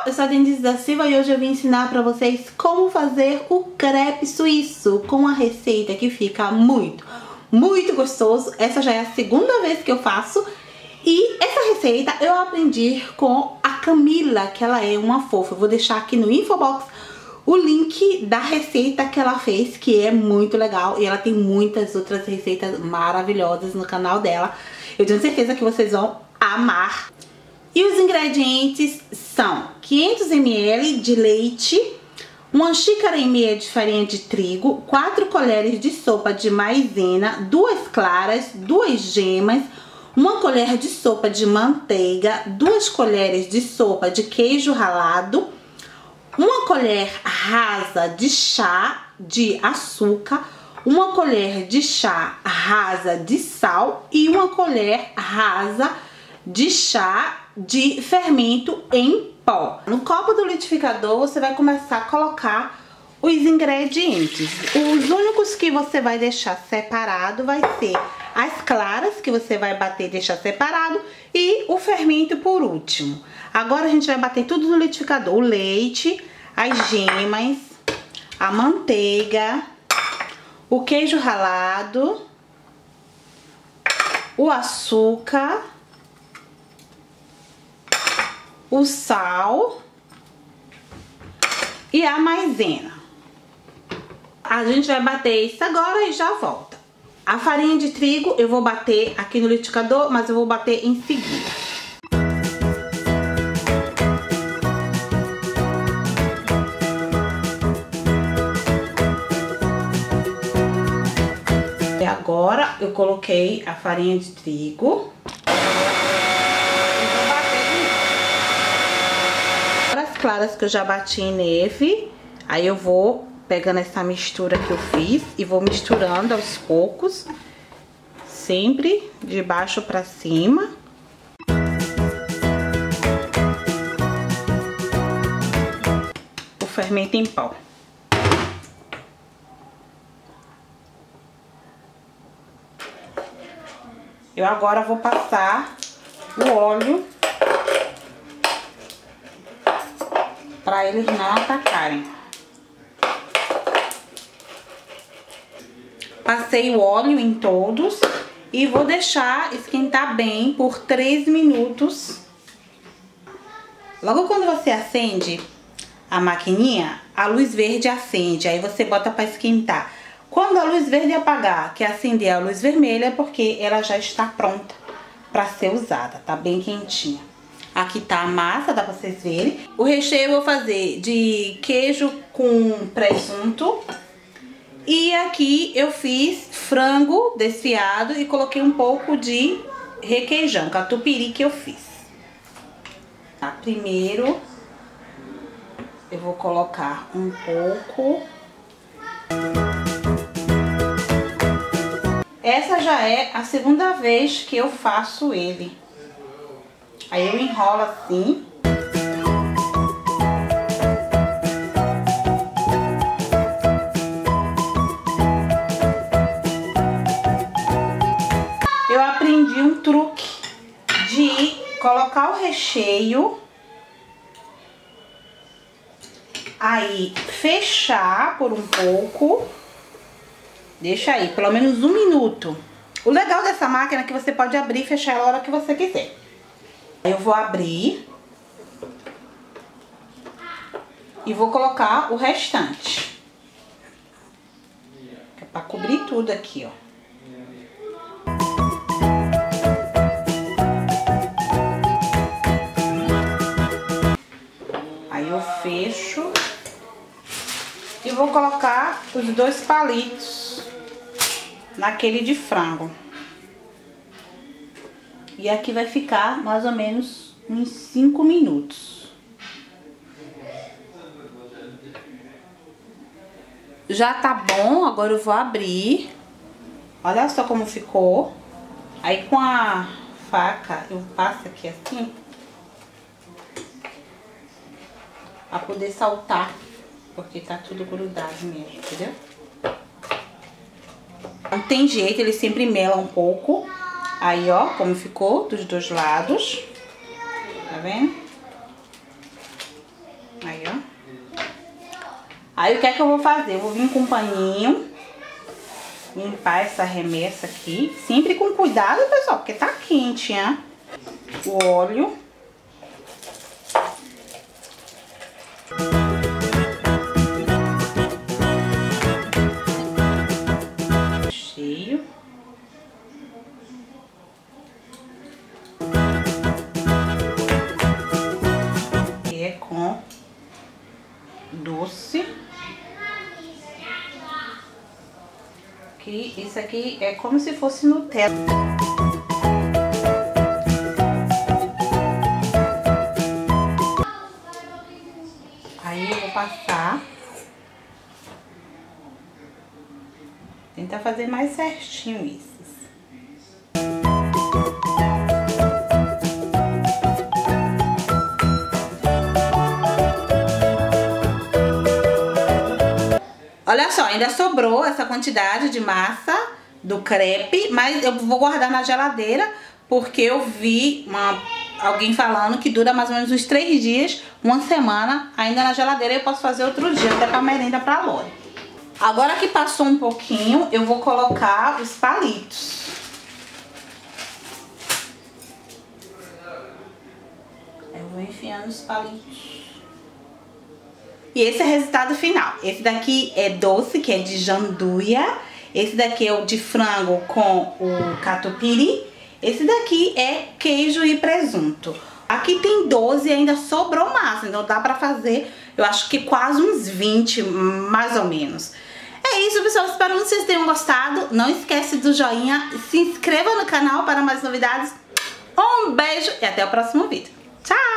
eu sou a Denise da Silva e hoje eu vim ensinar pra vocês como fazer o crepe suíço com a receita que fica muito gostoso. Essa já é a segunda vez que eu faço e essa receita eu aprendi com a Camila, que ela é uma fofa. Eu vou deixar aqui no infobox o link da receita que ela fez, que é muito legal, e ela tem muitas outras receitas maravilhosas no canal dela. Eu tenho certeza que vocês vão amar. E os ingredientes são 500 ml de leite, 1,5 xícara de farinha de trigo, 4 colheres de sopa de maisena, 2 claras, 2 gemas, 1 colher de sopa de manteiga, 2 colheres de sopa de queijo ralado, 1 colher rasa de chá de açúcar, 1 colher de chá rasa de sal e 1 colher rasa de chá de fermento em pó. No copo do liquidificador você vai começar a colocar os ingredientes. Os únicos que você vai deixar separado vai ser as claras, que você vai bater e deixar separado, e o fermento por último. Agora a gente vai bater tudo no liquidificador: o leite, as gemas, a manteiga, o queijo ralado, o açúcar, o sal e a maisena. A gente vai bater isso agora e já volta. A farinha de trigo eu vou bater aqui no liquidificador, mas eu vou bater em seguida. E agora eu coloquei a farinha de trigo. Claras que eu já bati em neve, aí eu vou pegando essa mistura que eu fiz e vou misturando aos poucos, sempre de baixo pra cima. O fermento em pó. Eu agora vou passar o óleo para eles não atacarem. Passei o óleo em todos e vou deixar esquentar bem por 3 minutos. Logo quando você acende a maquininha, a luz verde acende, aí você bota para esquentar. Quando a luz verde apagar, que acender a luz vermelha, é porque ela já está pronta para ser usada, tá bem quentinha. Aqui tá a massa, dá pra vocês verem. O recheio eu vou fazer de queijo com presunto. E aqui eu fiz frango desfiado e coloquei um pouco de requeijão, catupiry que eu fiz. Tá, primeiro eu vou colocar um pouco. Essa já é a segunda vez que eu faço ele. Aí eu enrolo assim. Eu aprendi um truque de colocar o recheio, aí fechar por um pouco, deixa aí pelo menos 1 minuto. O legal dessa máquina é que você pode abrir e fechar ela a hora que você quiser. Eu vou abrir e vou colocar o restante, que é pra cobrir tudo aqui, ó. Aí eu fecho e vou colocar os 2 palitos naquele de frango. E aqui vai ficar mais ou menos uns 5 minutos. Já tá bom, agora eu vou abrir. Olha só como ficou. Aí com a faca eu passo aqui assim, pra poder saltar, porque tá tudo grudado mesmo, entendeu? Não tem jeito, ele sempre mela um pouco. Aí, ó, como ficou dos 2 lados. Tá vendo? Aí o que é que eu vou fazer? Eu vou vir com um paninho, limpar essa remessa aqui. Sempre com cuidado, pessoal, porque tá quente, hein? O óleo. Cheio. E é com doce. Que isso aqui é como se fosse Nutella. Aí eu vou passar. Tentar fazer mais certinho isso. Olha só, ainda sobrou essa quantidade de massa do crepe, mas eu vou guardar na geladeira porque eu vi alguém falando que dura mais ou menos uns 3 dias, uma semana, ainda na geladeira. Eu posso fazer outro dia, até pra merenda pra Lore. Agora que passou um pouquinho, eu vou colocar os palitos. Eu vou enfiando os palitos. E esse é o resultado final. Esse daqui é doce, que é de janduia. Esse daqui é o de frango com o catupiry. Esse daqui é queijo e presunto. Aqui tem 12 e ainda sobrou massa, então dá pra fazer, eu acho que quase uns 20, mais ou menos. É isso, pessoal. Espero que vocês tenham gostado. Não esquece do joinha. Se inscreva no canal para mais novidades. Um beijo e até o próximo vídeo. Tchau!